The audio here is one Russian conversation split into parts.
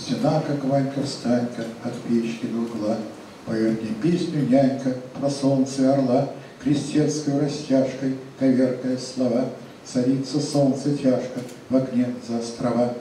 Стена, как Ванька-встанька, от печки до угла. Поет мне песню нянька про солнце и орла, крестецкой растяжкой, коверкая слова. Садится солнце тяжко в окне за острова.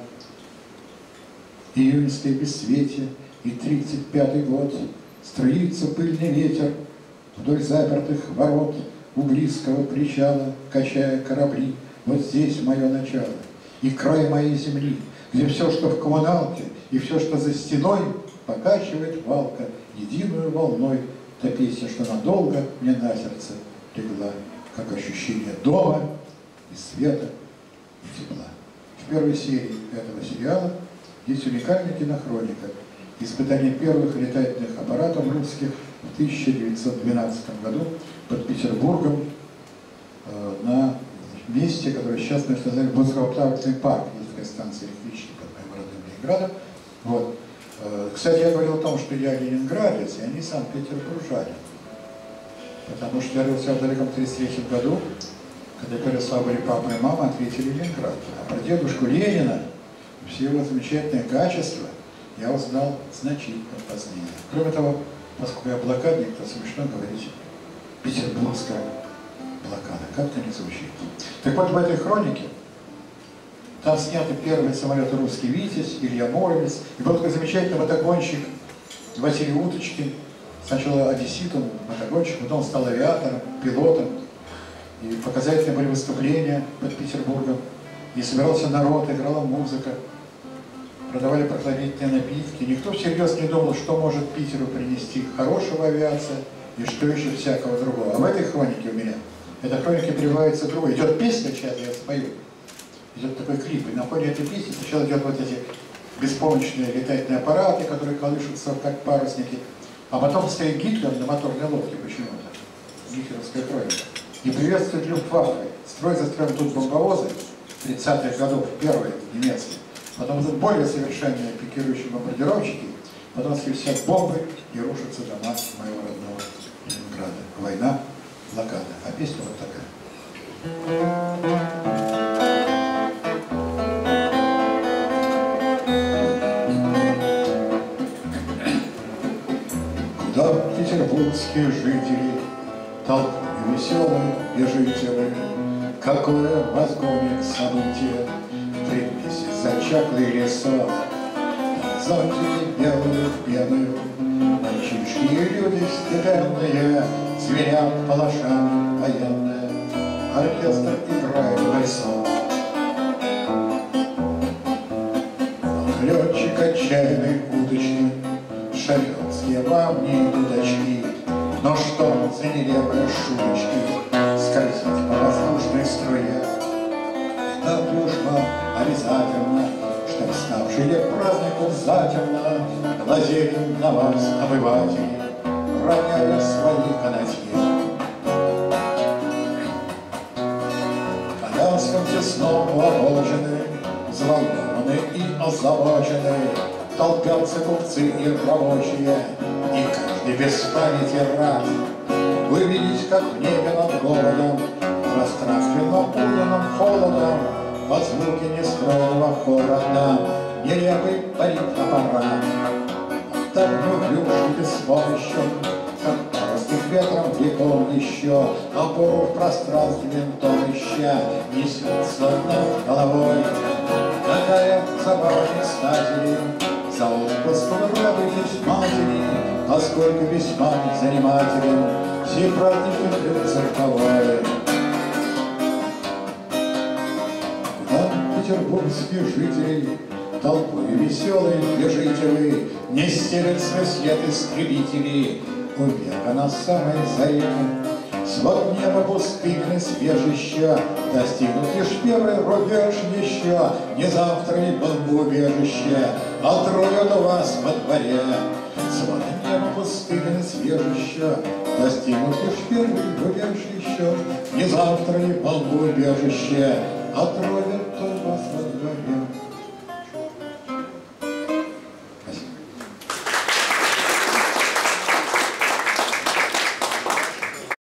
Июньское бесцветие и 35-й год. Струится пыльный ветер вдоль запертых ворот Углийского причала, качая корабли. Вот здесь мое начало и край моей земли, где все, что в коммуналке, и все, что за стеной, покачивает валка единую волной. Та песня, что надолго мне на сердце легла, как ощущение дома и света, и тепла. В первой серии этого сериала есть уникальная кинохроника испытания первых летательных аппаратов русских в 1912 году под Петербургом на месте, которое сейчас назвали Воздухоплавательный парк. Есть такая станция электричества под моим родным Ленинградом. Вот. Кстати, я говорил о том, что я ленинградец, и они санкт-петербуржане. Потому что я родился в далеком 1933 году, когда первые слова были папа и мама, ответили Ленинград. А про дедушку Ленина, все его замечательные качества, я узнал значительно позднее. Кроме того, поскольку я блокадник, то смешно говорить петербургская блокада. Как-то не звучит. Так вот, в этой хронике там сняты первые самолеты «Русский Витязь», Илья Муромец, и был такой замечательный мотогонщик Василий Уточкин. Сначала одесситом, мотогонщик, потом стал авиатором, пилотом. И показательные были выступления под Петербургом. И собирался народ, играла музыка. Продавали прохладительные напитки. Никто всерьез не думал, что может Питеру принести хорошего авиация и что еще всякого другого. А в этой хронике у меня, эта хроника переводится другой. Идет песня, сейчас я спою. Идет такой клип, и на фоне этой песни сначала идет вот эти беспомощные летательные аппараты, которые колышутся как парусники, а потом стоит Гитлер на моторной лодке почему-то, гитлеровская хроника, и приветствует Люфтваффе. Строй за строем тут бомбовозы 30-х годов, первые немецкие, потом идут более совершенные пикирующие бомбардировщики, потом свистят бомбы и рушатся дома моего родного Ленинграда. Война, блокада. А песня вот такая. Куда петербургские жители, толпы веселые и жители, какое в мозгоне событие, в предместе зачаклый лесов, зонтики белую пеную, мальчишки и люди степенные, звенят палашами военные, оркестр играет вальсов. Летчик отчаянный уточный, шоферские вам не дудочки, но что за нелепые шуточки скользить по воздушной струе? Это дружба обязательно, чтоб ставший лет празднику затемно глазели на вас обыватели, роняя свои канатье. Коляскам тесно уложены, взволнованы и озабочены, толпятся купцы и рабочие, и каждый без памяти рад увидеть, как в небе над городом, пространственно полным холодом, под звуки нестроенного хора нелепый парит аппарат. Так неуклюж и беспомощен, как парусник ветром влеком еще, опору в пространстве винтом ища, несется над головой. Какая забава статили, за отпуском радуйтесь матери, а сколько весьма занимателен все праздники для церковали. Куда петербургские жители, толпой веселые бежите вы, не стелят свой след истребители, у века на самой заре. Свод неба пустынный свежища, достигнут лишь первый рубеж еще, не завтра ли бомбоубежище отроют у вас во дворе. Свод неба пустынный свежища, достигнут лишь первый рубеж еще, не завтра ли бомбоубежище отроют